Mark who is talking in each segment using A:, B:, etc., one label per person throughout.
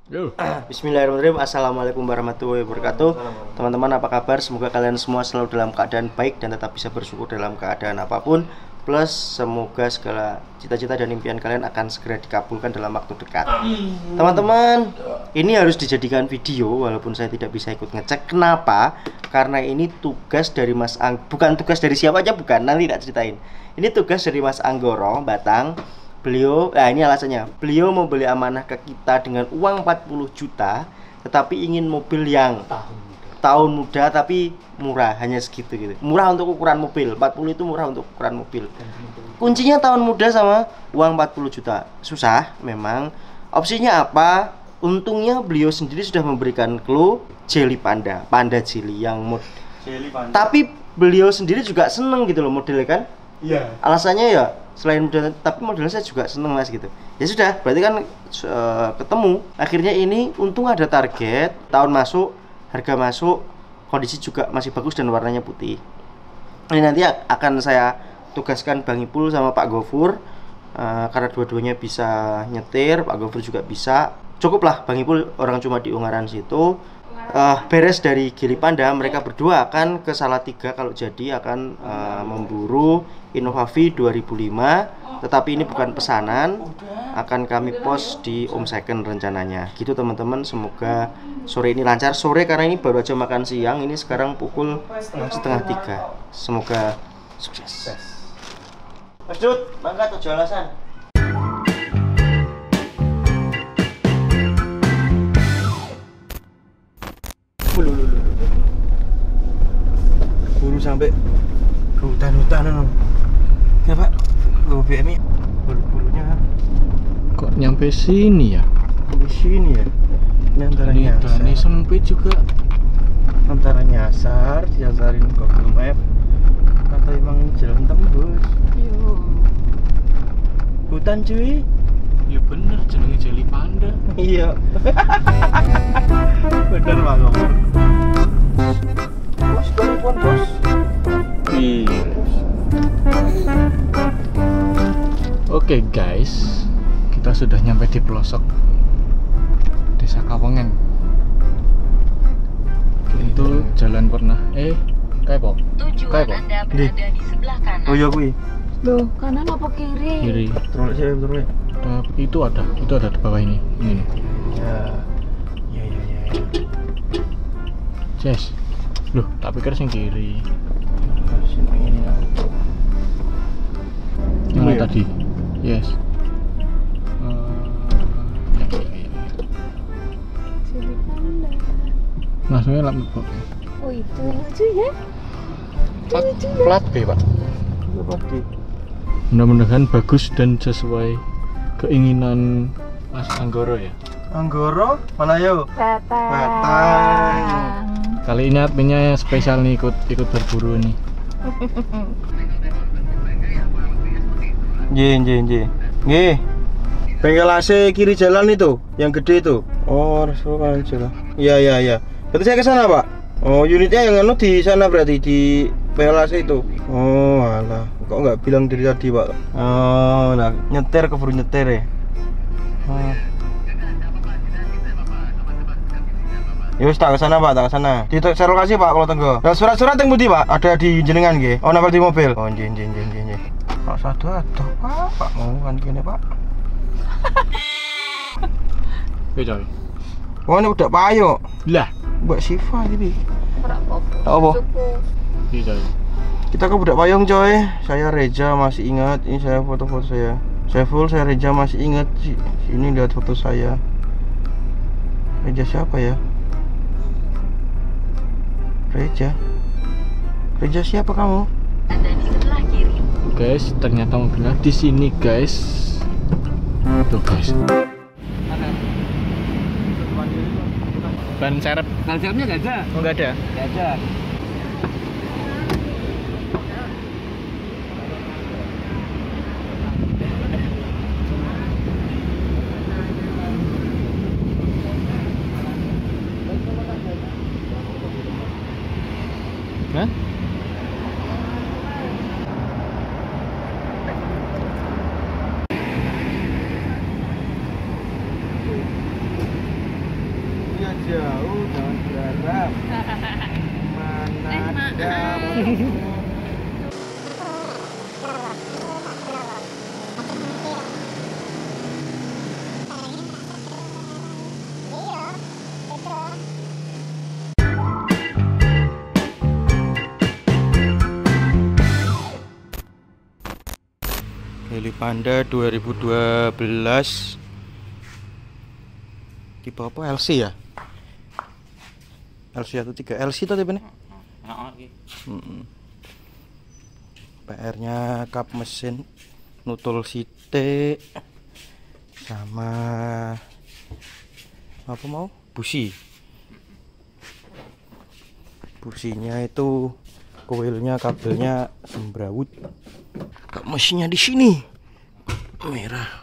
A: Bismillahirrahmanirrahim. Assalamualaikum warahmatullahi wabarakatuh. Teman-teman, apa kabar? Semoga kalian semua selalu dalam keadaan baik dan tetap bisa bersyukur dalam keadaan apapun. Plus semoga segala cita-cita dan impian kalian akan segera dikabulkan dalam waktu dekat. Teman-teman, ini harus dijadikan video walaupun saya tidak bisa ikut ngecek. Kenapa? Karena ini tugas dari Mas bukan tugas dari siapa aja, bukan. Nanti tak ceritain. Ini tugas dari Mas Anggoro Batang. Beliau, ini alasannya. Beliau mau beli amanah ke kita dengan uang 40 juta, tetapi ingin mobil yang tahun muda tapi murah, hanya segitu gitu. Murah untuk ukuran mobil. 40 itu murah untuk ukuran mobil. Kuncinya tahun muda sama uang 40 juta. Susah memang. Opsinya apa? Untungnya beliau sendiri sudah memberikan clue Jelly Panda, Panda Jelly yang Jelly Panda. Tapi beliau sendiri juga seneng gitu loh modelnya kan? Iya. Alasannya ya selain model, tapi modelnya saya juga seneng mas gitu. Ya sudah, berarti kan ketemu. Akhirnya ini untung ada target, tahun masuk, harga masuk, kondisi juga masih bagus dan warnanya putih. Ini nanti akan saya tugaskan Bang Ipul sama Pak Gofur, karena dua-duanya bisa nyetir, Pak Gofur juga bisa. Cukuplah Bang Ipul orang cuma di Ungaran situ. Beres dari Gili Panda, mereka berdua akan ke Salatiga kalau jadi akan memburu Innova V 2005, tetapi ini bukan pesanan, akan kami post di Om Second rencananya. Gitu teman-teman, semoga sore ini lancar. Sore karena ini baru aja makan siang, ini sekarang pukul 2:30. Semoga sukses. Mas Dut, mangga tujuh alasan. Buru sampai ke hutan-hutan. Ya Pak, BBM buru-burunya
B: kok nyampe sini ya?
A: Sampai sini ya? Ini antara nyasar.
B: Ini sempit juga.
A: Antara nyasar, diasarin Google Map, atau emang jalan tembus?
B: Yo.
A: Hutan cuy.
B: Ya bener, jenenge Jelly Panda.
A: Iya. Bener Pak Gofur. Bos, bantuan bos.
B: Iya. Oke guys, kita sudah nyampe di pelosok Desa Kawengen. Itu jalan pernah kayak po?
C: Tujuan Anda berada di sebelah kanan.
A: Oh iya kui.
C: Loh, kanan apa kiri?
B: Kiri.
A: Terus saya terus.
B: Itu ada di bawah ini. Ini.
A: Ya.
B: Yes. Loh, tak pikir sing kiri.
A: Sini ini.
B: Mana
A: ya?
B: tadi? Yes. Langsungnya lampu.
C: Oh itu lucu ya?
B: Plat B pak.
A: Pasti.
B: Mudah-mudahan bagus dan sesuai keinginan Mas Anggoro ya.
A: Anggoro mana yo?
C: Batang.
B: Kali ini adminnya spesial nih ikut berburu nih.
A: Nggih. Bengkel AC kiri jalan itu, yang gede itu. Oh, restoran aja lah. Iya. Berarti saya ke sana, Pak. Oh, unitnya yang anu di sana berarti di bengkel AC itu. Oh, alah. Kok nggak bilang dari tadi, Pak? Oh, nah, keburu nyetir ya. Oh. Ya wis tak ke sana, Pak, tak ke sana. Di lokasi, Pak, kalau tenggo. Nah, surat-surat yang budi, Pak, ada di jenengan nggih. Oh, nempel di mobil. Oh, nggih. Pak satu aduh, Pak mau kan gini, Pak.
B: Oke coy.
A: Oh, ini udah payo.
B: Lah,
A: Mbak Siva ini.
C: Ora apa-apa.
A: Apa?
B: iya coy.
A: Kita ke budak payung, coy. Saya Reza masih ingat. Ini saya foto-foto saya. Saya full, saya Reza masih ingat. Ini lihat foto saya. Reza siapa ya? Reza siapa kamu?
C: Anda di sebelah kiri.
B: Guys, ternyata mobilnya di sini guys. Tuh guys. Ban serep.
D: Ban serepnya nggak ada.
B: Oh, nggak ada.
D: Nggak ada.
B: Hah?
A: jauh jangan berharap. Mana kamu? Heli Panda 2012 tipe apa, LC ya? LC atau 3 LC itu tipenya? PR nya kap mesin nutul site sama apa mau businya itu koilnya kabelnya sembrawut. Kap mesinnya di sini merah.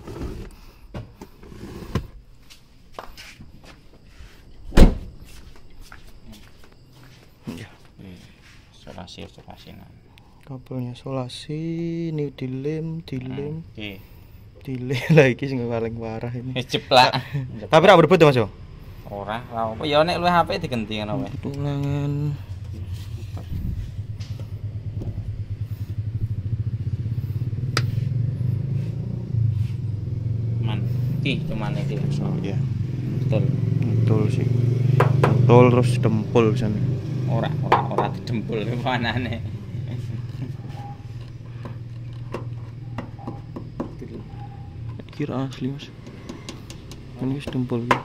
A: Ya.
D: Solasi
A: Kabelnya solasi, ini dilem.
D: Oke.
A: Dilem lagi sing paling parah ini.
D: Ceplak.
A: Tapi ra berebut ya Mas yo.
D: Ora apa ya nek luwih HP digenti ngono wae.
A: Tulangan.
D: Cuman iki.
A: Oh iya.
D: Betul
A: Sih. Betul terus dempul sana.
D: Ora didempul panane.
A: Kira asli Mas. Ini dempul gitu.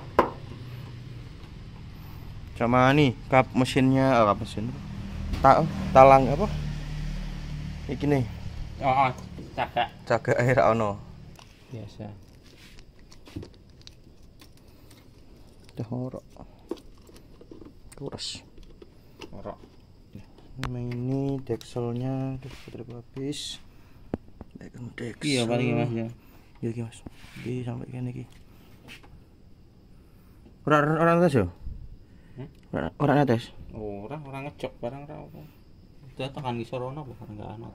A: Sama nih kap mesinnya, kap mesin. Talang apa? Iki nih.
D: Oh,
A: Cagak air ono.
D: Biasa.
A: Dah ngorok. Kuras.
D: Ngorok.
A: Nah, ini dekselnya udah habis. Deksel.
D: Iya paling Mas ya.
A: Iya iki Mas. Iki sampai kene iki. Ora atas yo? Ora atas.
D: Ora ngecok barang ra apa. Udah tekan ngisor ono apa barang gak ana.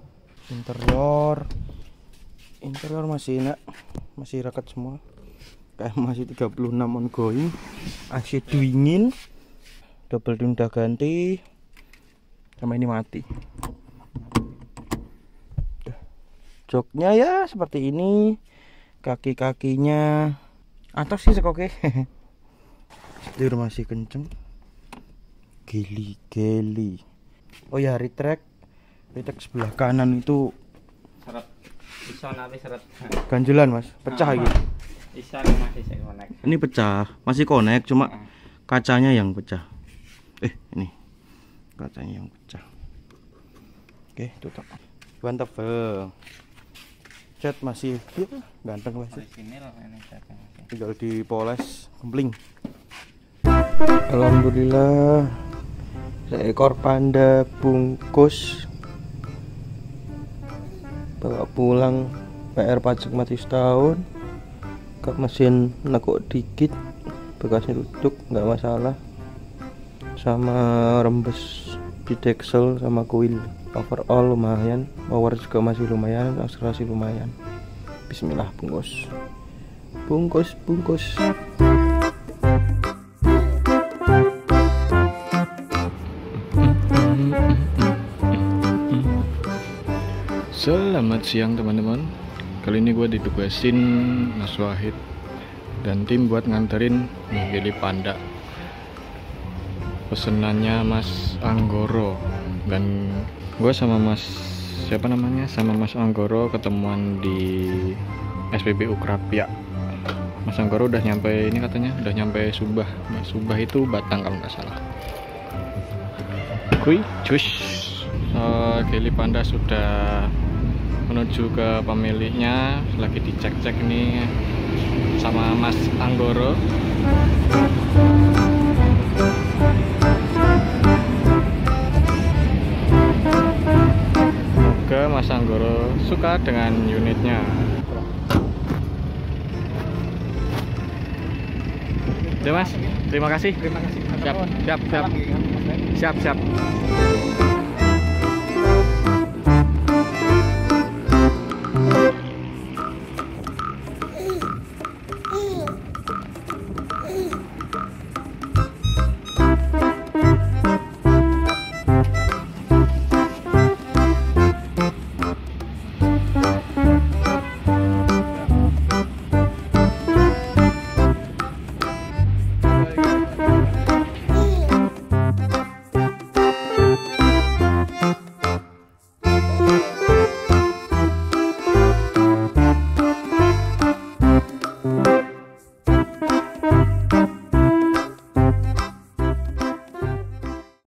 D: Interior masih enak. Masih raket semua. Kayak masih 36 ongoing, AC dingin, double tune udah ganti, sama ini mati. Joknya ya seperti ini, kaki-kakinya atas sih sekoke. Setir masih kenceng, geli. Oh ya, retract sebelah kanan itu seret, bisa nabi seret.
A: Ganjelan Mas, pecah gitu.
D: Bisa masih saya connect.
A: Ini pecah, masih connect cuma kacanya yang pecah. Ini kacanya yang pecah. Oke, tutup. Ban tebel. Cat masih ganteng Mas. Tinggal dipoles, kempling. Alhamdulillah seekor panda bungkus bawa pulang. PR pajak mati setahun. Kap mesin nekuk dikit, bekasnya duduk nggak masalah, sama rembes di deksel sama kuil. Overall lumayan, power juga masih lumayan, akselerasi lumayan. Bismillah, bungkus.
B: Selamat siang teman-teman. Kali ini gue ditugasin Mas Wahid dan tim buat nganterin Heli Panda. Pesenannya Mas Anggoro, dan gue sama Mas Anggoro ketemuan di SPBU Krapia. Mas Anggoro udah nyampe ini, katanya udah nyampe Subah. Subah itu Batang kalau nggak salah. Heli Panda sudah menuju ke pemiliknya, lagi dicek-cek nih sama Mas Anggoro. Semoga Mas Anggoro suka dengan unitnya. Ya Mas, terima kasih. Siap.